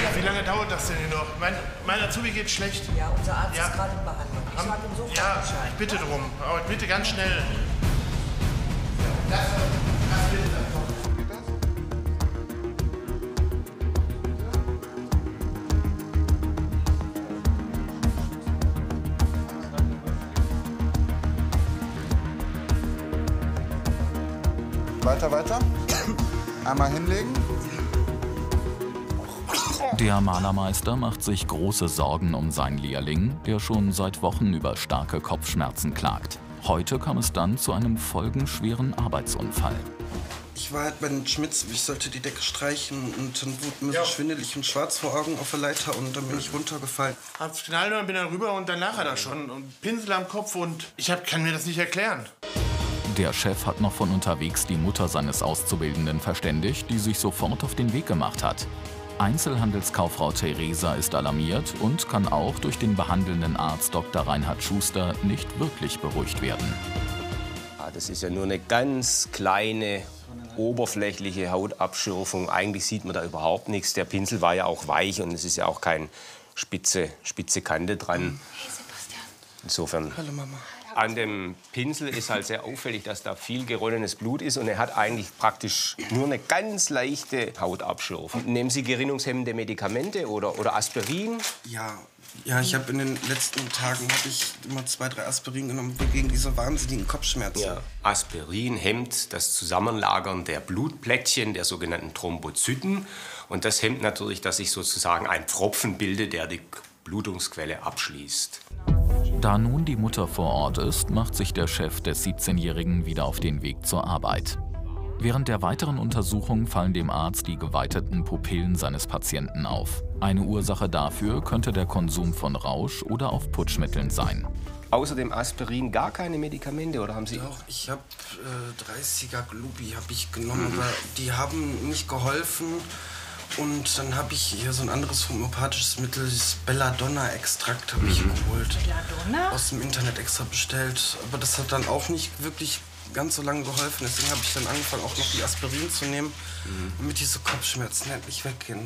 Wie lange dauert das denn hier noch? Mein Azubi geht schlecht. Ja, unser Arzt ist gerade in Behandlung. Ich sage ihm sofort Bescheid. Ja, ich bitte drum. Aber bitte ganz schnell. Weiter, weiter. Einmal hinlegen. Der Malermeister macht sich große Sorgen um seinen Lehrling, der schon seit Wochen über starke Kopfschmerzen klagt. Heute kam es dann zu einem folgenschweren Arbeitsunfall. Ich war halt bei den Schmitz, ich sollte die Decke streichen und dann wurde mir so schwindelig und schwarz vor Augen auf der Leiter und dann bin ich runtergefallen. Hab's knallt und bin dann rüber und danach hat er schon und Pinsel am Kopf und kann mir das nicht erklären. Der Chef hat noch von unterwegs die Mutter seines Auszubildenden verständigt, die sich sofort auf den Weg gemacht hat. Einzelhandelskauffrau Theresa ist alarmiert und kann auch durch den behandelnden Arzt Dr. Reinhard Schuster nicht wirklich beruhigt werden. Das ist ja nur eine ganz kleine, oberflächliche Hautabschürfung. Eigentlich sieht man da überhaupt nichts. Der Pinsel war ja auch weich und es ist ja auch keine spitze Kante dran. Hey Sebastian. Insofern. Hallo Mama. An dem Pinsel ist halt sehr auffällig, dass da viel geronnenes Blut ist und er hat eigentlich praktisch nur eine ganz leichte Hautabschürfung. Nehmen Sie gerinnungshemmende Medikamente oder Aspirin? Ja, ich habe in den letzten Tagen immer 2, 3 Aspirin genommen gegen diese wahnsinnigen Kopfschmerzen. Ja. Aspirin hemmt das Zusammenlagern der Blutplättchen, der sogenannten Thrombozyten. Und das hemmt natürlich, dass sich sozusagen ein Pfropfen bildet, der die Blutungsquelle abschließt. Da nun die Mutter vor Ort ist, macht sich der Chef des 17-Jährigen wieder auf den Weg zur Arbeit. Während der weiteren Untersuchung fallen dem Arzt die geweiteten Pupillen seines Patienten auf. Eine Ursache dafür könnte der Konsum von Rausch- oder Aufputschmitteln sein. Außer dem Aspirin gar keine Medikamente, oder haben Sie? Doch, ich habe 30er Glubi genommen, aber die haben nicht geholfen. Und dann habe ich hier so ein anderes homöopathisches Mittel, das Belladonna-Extrakt habe ich geholt. Belladonna? Aus dem Internet extra bestellt. Aber das hat dann auch nicht wirklich ganz so lange geholfen. Deswegen habe ich dann angefangen, auch noch die Aspirin zu nehmen, damit diese Kopfschmerzen endlich weggehen.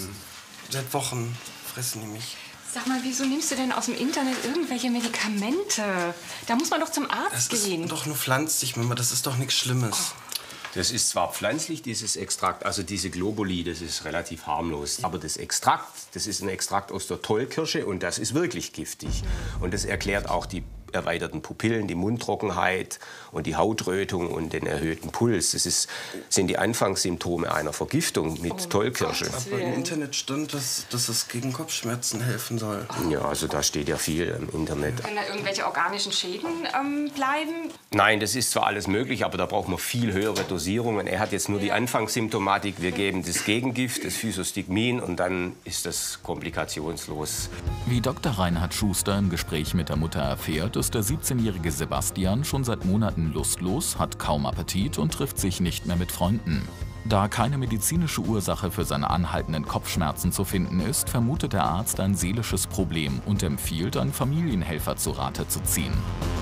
Seit Wochen fressen die mich. Sag mal, wieso nimmst du denn aus dem Internet irgendwelche Medikamente? Da muss man doch zum Arzt gehen. Das ist doch nur pflanzlich, Mama. Das ist doch nichts Schlimmes. Das ist zwar pflanzlich, dieses Extrakt, also diese Globuli, das ist relativ harmlos. Aber das Extrakt, das ist ein Extrakt aus der Tollkirsche und das ist wirklich giftig. Und das erklärt auch die erweiterten Pupillen, die Mundtrockenheit und die Hautrötung und den erhöhten Puls. Das sind die Anfangssymptome einer Vergiftung mit Tollkirsche. Aber im Internet stand, dass es gegen Kopfschmerzen helfen soll. Ja, also da steht ja viel im Internet. Können da irgendwelche organischen Schäden bleiben? Nein, das ist zwar alles möglich, aber da braucht man viel höhere Dosierungen. Er hat jetzt nur die Anfangssymptomatik. Wir geben das Gegengift, das Physostigmin, und dann ist das komplikationslos. Wie Dr. Reinhard Schuster im Gespräch mit der Mutter erfährt, ist der 17-jährige Sebastian schon seit Monaten lustlos, hat kaum Appetit und trifft sich nicht mehr mit Freunden. Da keine medizinische Ursache für seine anhaltenden Kopfschmerzen zu finden ist, vermutet der Arzt ein seelisches Problem und empfiehlt, einen Familienhelfer zu Rate zu ziehen.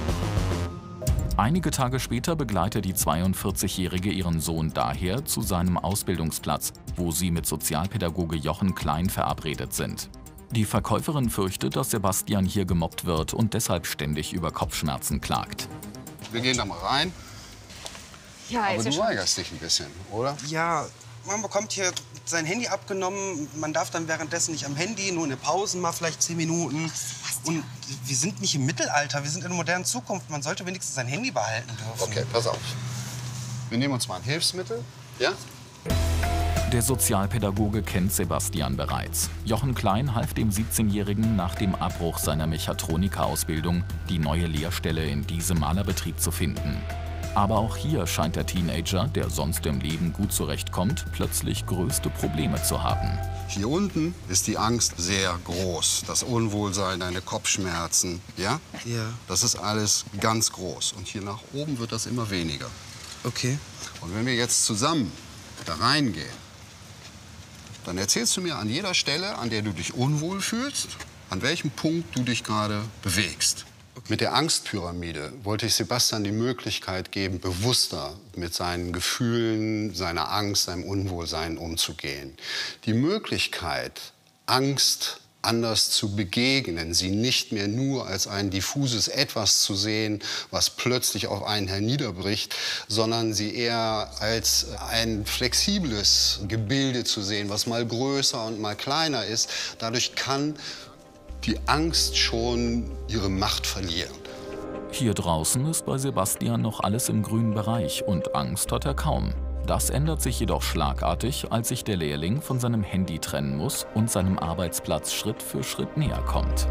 Einige Tage später begleitet die 42-Jährige ihren Sohn daher zu seinem Ausbildungsplatz, wo sie mit Sozialpädagoge Jochen Klein verabredet sind. Die Verkäuferin fürchtet, dass Sebastian hier gemobbt wird und deshalb ständig über Kopfschmerzen klagt. Wir gehen da mal rein. Ja, Aber du weigerst dich ein bisschen, oder? Ja, man bekommt hier sein Handy abgenommen. Man darf dann währenddessen nicht am Handy, nur in den Pausen mal vielleicht 10 Minuten. Und wir sind nicht im Mittelalter, wir sind in der modernen Zukunft. Man sollte wenigstens sein Handy behalten dürfen. Okay, pass auf. Wir nehmen uns mal ein Hilfsmittel, ja? Der Sozialpädagoge kennt Sebastian bereits. Jochen Klein half dem 17-Jährigen nach dem Abbruch seiner Mechatronikerausbildung, die neue Lehrstelle in diesem Malerbetrieb zu finden. Aber auch hier scheint der Teenager, der sonst im Leben gut zurechtkommt, plötzlich größte Probleme zu haben. Hier unten ist die Angst sehr groß. Das Unwohlsein, deine Kopfschmerzen, ja? Ja. Das ist alles ganz groß. Und hier nach oben wird das immer weniger. Okay. Und wenn wir jetzt zusammen da reingehen, dann erzählst du mir an jeder Stelle, an der du dich unwohl fühlst, an welchem Punkt du dich gerade bewegst. Mit der Angstpyramide wollte ich Sebastian die Möglichkeit geben, bewusster mit seinen Gefühlen, seiner Angst, seinem Unwohlsein umzugehen. Die Möglichkeit, Angst anders zu begegnen, sie nicht mehr nur als ein diffuses Etwas zu sehen, was plötzlich auf einen herniederbricht, sondern sie eher als ein flexibles Gebilde zu sehen, was mal größer und mal kleiner ist. Dadurch kann die Angst schon ihre Macht verlieren. Hier draußen ist bei Sebastian noch alles im grünen Bereich und Angst hat er kaum. Das ändert sich jedoch schlagartig, als sich der Lehrling von seinem Handy trennen muss und seinem Arbeitsplatz Schritt für Schritt näher kommt.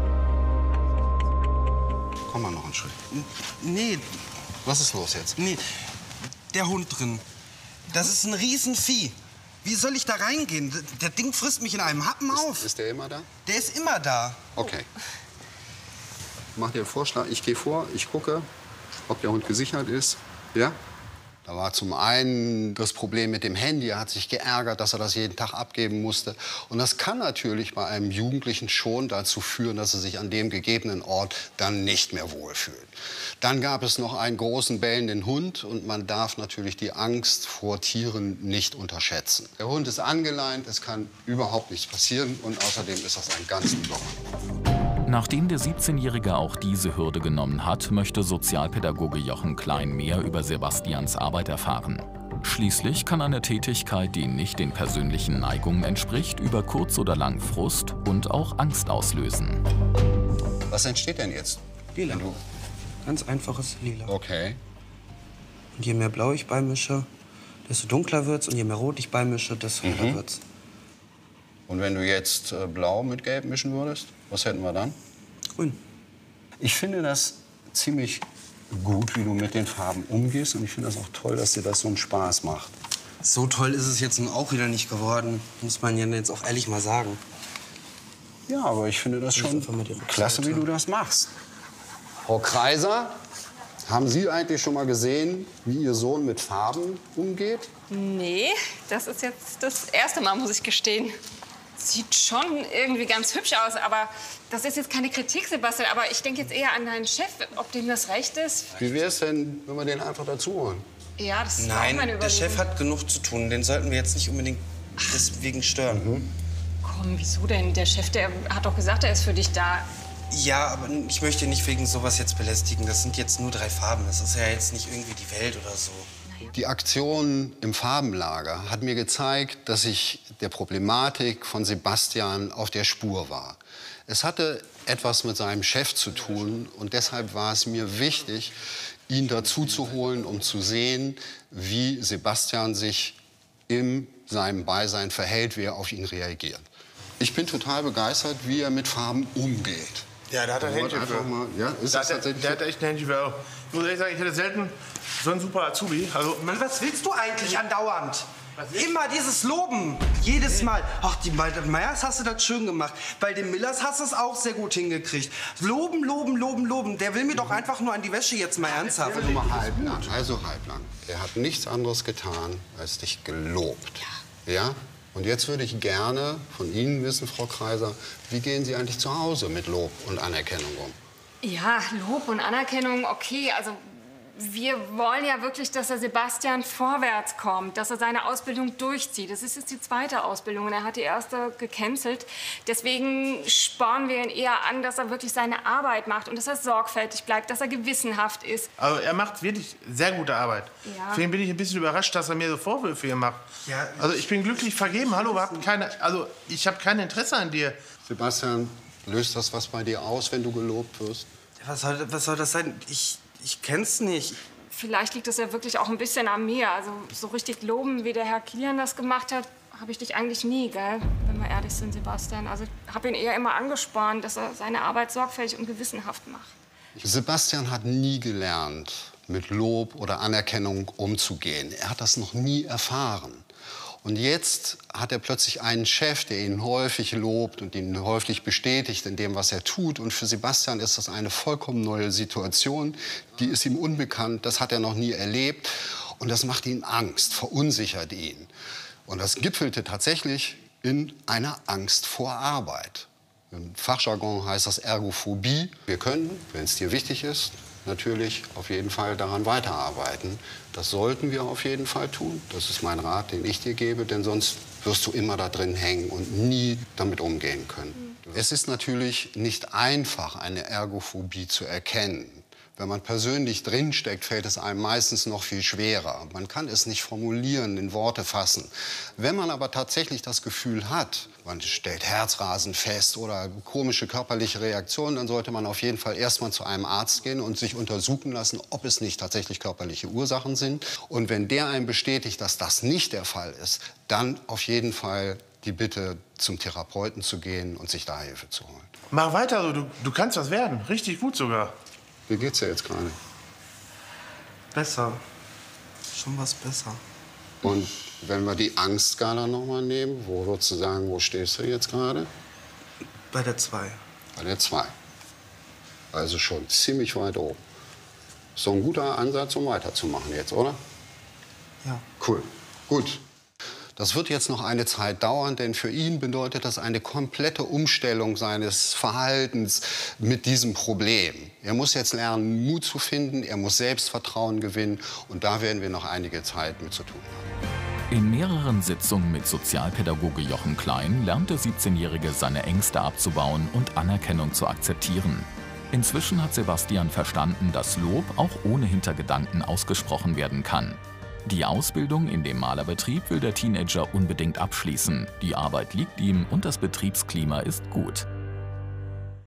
Komm mal noch einen Schritt. Nee, Was ist los jetzt? nee, der Hund drin. Das ist ein Riesenvieh. Wie soll ich da reingehen? Der Ding frisst mich in einem Happen auf. Ist der immer da? Der ist immer da. Okay. Mach dir einen Vorschlag. Ich gehe vor, ich gucke, ob der Hund gesichert ist. Ja? Da war zum einen das Problem mit dem Handy. Er hat sich geärgert, dass er das jeden Tag abgeben musste. Und das kann natürlich bei einem Jugendlichen schon dazu führen, dass er sich an dem gegebenen Ort dann nicht mehr wohlfühlt. Dann gab es noch einen großen bellenden Hund. Und man darf natürlich die Angst vor Tieren nicht unterschätzen. Der Hund ist angeleint, es kann überhaupt nichts passieren. Und außerdem ist das ein ganz lieber Hund. Nachdem der 17-Jährige auch diese Hürde genommen hat, möchte Sozialpädagoge Jochen Klein mehr über Sebastians Arbeit erfahren. Schließlich kann eine Tätigkeit, die nicht den persönlichen Neigungen entspricht, über kurz oder lang Frust und auch Angst auslösen. Was entsteht denn jetzt? Lila. Ganz einfaches Lila. Okay. Und je mehr Blau ich beimische, desto dunkler wird's. Und je mehr Rot ich beimische, desto heller wird's. Und wenn du jetzt Blau mit Gelb mischen würdest, was hätten wir dann? Grün. Ich finde das ziemlich gut, wie du mit den Farben umgehst. Und ich finde das auch toll, dass dir das so einen Spaß macht. So toll ist es jetzt nun auch wieder nicht geworden. Muss man ja jetzt auch ehrlich mal sagen. Ja, aber ich finde das schon einfach mal die Rückseite. klasse, wie du das machst. Frau Kreiser, haben Sie eigentlich schon mal gesehen, wie Ihr Sohn mit Farben umgeht? Nee, das ist jetzt das erste Mal, muss ich gestehen. Sieht schon irgendwie ganz hübsch aus, aber das ist jetzt keine Kritik, Sebastian. Aber ich denke jetzt eher an deinen Chef, ob dem das recht ist. Wie wäre es denn, wenn wir den einfach dazu holen? Ja, das ist auch Nein, meine der Überlegung. Chef hat genug zu tun. Den sollten wir jetzt nicht unbedingt deswegen stören. Komm, wieso denn? Der Chef, der hat doch gesagt, er ist für dich da. Ja, aber ich möchte nicht wegen sowas jetzt belästigen. Das sind jetzt nur 3 Farben. Das ist ja jetzt nicht irgendwie die Welt oder so. Die Aktion im Farbenlager hat mir gezeigt, dass ich der Problematik von Sebastian auf der Spur war. Es hatte etwas mit seinem Chef zu tun und deshalb war es mir wichtig, ihn dazu zu holen, um zu sehen, wie Sebastian sich in seinem Beisein verhält, wie er auf ihn reagiert. Ich bin total begeistert, wie er mit Farben umgeht. Ja, da hat er ein Händchen für. Ja, ist das tatsächlich? Der hat echt ein Händchen für. Ich muss ehrlich sagen, ich hätte selten so einen super Azubi. Also, Mann, was willst du eigentlich andauernd? Immer dieses Loben, jedes Mal. Ach, bei den Meyers hast du das schön gemacht. Bei den Millers hast du es auch sehr gut hingekriegt. Loben, loben, loben, loben. Der will mir doch einfach nur an die Wäsche jetzt mal ernsthaft. Also mal halblang. Also halblang. Er hat nichts anderes getan, als dich gelobt. Ja? Und jetzt würde ich gerne von Ihnen wissen, Frau Kreiser, wie gehen Sie eigentlich zu Hause mit Lob und Anerkennung um? Ja, Lob und Anerkennung, okay. Also wir wollen ja wirklich, dass der Sebastian vorwärts kommt, dass er seine Ausbildung durchzieht. Das ist jetzt die 2. Ausbildung und er hat die 1. gecancelt. Deswegen spornen wir ihn eher an, dass er wirklich seine Arbeit macht und dass er sorgfältig bleibt, dass er gewissenhaft ist. also er macht wirklich sehr gute Arbeit. Ja. Deswegen bin ich ein bisschen überrascht, dass er mir so Vorwürfe hier macht. Ja. Also ich bin glücklich vergeben. Hallo, ich habe kein Interesse an dir. Sebastian, löst das was bei dir aus, wenn du gelobt wirst? Was soll das sein? Ich kenn's nicht. Vielleicht liegt es ja wirklich auch ein bisschen an mir. Also so richtig loben, wie der Herr Kilian das gemacht hat, habe ich dich eigentlich nie, gell? Wenn wir ehrlich sind, Sebastian. Also ich habe ihn eher immer angespornt, dass er seine Arbeit sorgfältig und gewissenhaft macht. Sebastian hat nie gelernt, mit Lob oder Anerkennung umzugehen. Er hat das noch nie erfahren. Und jetzt hat er plötzlich einen Chef, der ihn häufig lobt und ihn häufig bestätigt in dem, was er tut. Und für Sebastian ist das eine vollkommen neue Situation. Die ist ihm unbekannt, das hat er noch nie erlebt. Und das macht ihn Angst, verunsichert ihn. Und das gipfelte tatsächlich in einer Angst vor Arbeit. Im Fachjargon heißt das Ergophobie. Wir können, wenn es dir wichtig ist, natürlich auf jeden Fall daran weiterarbeiten. Das sollten wir auf jeden Fall tun. Das ist mein Rat, den ich dir gebe, denn sonst wirst du immer da drin hängen und nie damit umgehen können. Es ist natürlich nicht einfach, eine Ergophobie zu erkennen. Wenn man persönlich drinsteckt, fällt es einem meistens noch viel schwerer. Man kann es nicht formulieren, in Worte fassen. Wenn man aber tatsächlich das Gefühl hat, man stellt Herzrasen fest oder komische körperliche Reaktionen, dann sollte man auf jeden Fall erstmal zu einem Arzt gehen und sich untersuchen lassen, ob es nicht tatsächlich körperliche Ursachen sind. Und wenn der einem bestätigt, dass das nicht der Fall ist, dann auf jeden Fall die Bitte, zum Therapeuten zu gehen und sich da Hilfe zu holen. Mach weiter, du kannst was werden. Richtig gut sogar. Wie geht's dir jetzt gerade? Besser. Schon was besser. Und wenn wir die Angstskala noch mal nehmen, wo würdest du sagen, wo stehst du jetzt gerade? Bei der 2. Bei der 2. Also schon ziemlich weit oben. So ein guter Ansatz, um weiterzumachen jetzt, oder? Ja. Cool. Gut. Das wird jetzt noch eine Zeit dauern, denn für ihn bedeutet das eine komplette Umstellung seines Verhaltens mit diesem Problem. Er muss jetzt lernen, Mut zu finden, er muss Selbstvertrauen gewinnen und da werden wir noch einige Zeit mit zu tun haben. In mehreren Sitzungen mit Sozialpädagoge Jochen Klein lernt der 17-Jährige seine Ängste abzubauen und Anerkennung zu akzeptieren. Inzwischen hat Sebastian verstanden, dass Lob auch ohne Hintergedanken ausgesprochen werden kann. Die Ausbildung in dem Malerbetrieb will der Teenager unbedingt abschließen. Die Arbeit liegt ihm und das Betriebsklima ist gut.